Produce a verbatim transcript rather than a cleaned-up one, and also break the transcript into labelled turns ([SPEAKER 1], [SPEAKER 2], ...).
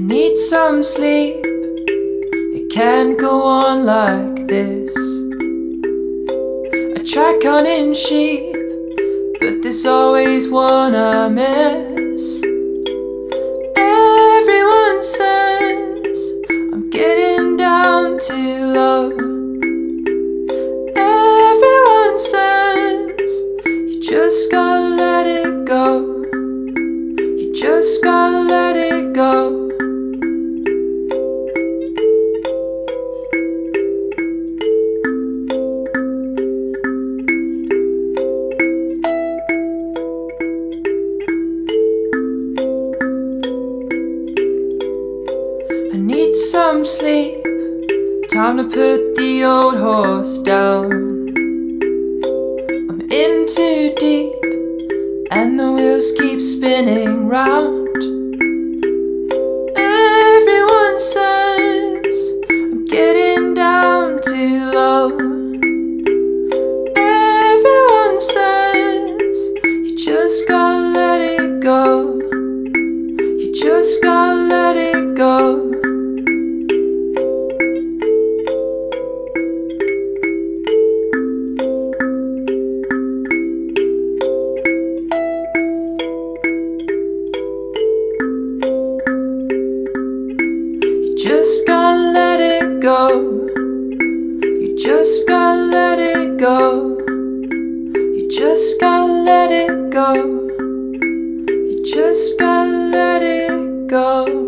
[SPEAKER 1] need some sleep. It can't go on like this. I try counting sheep, but there's always one I miss. Everyone says I'm getting down to low. Everyone says you just gotta let it go. You just gotta let it go. I need some sleep. Time to put the old horse down. I'm in too deep, and the wheels keep spinning round. Everyone says I'm getting down too low. Everyone says you just gotta let it go. You just gotta let it go. Just gotta let it go. You just gotta let it go. You just gotta let it go. You just gotta let it go.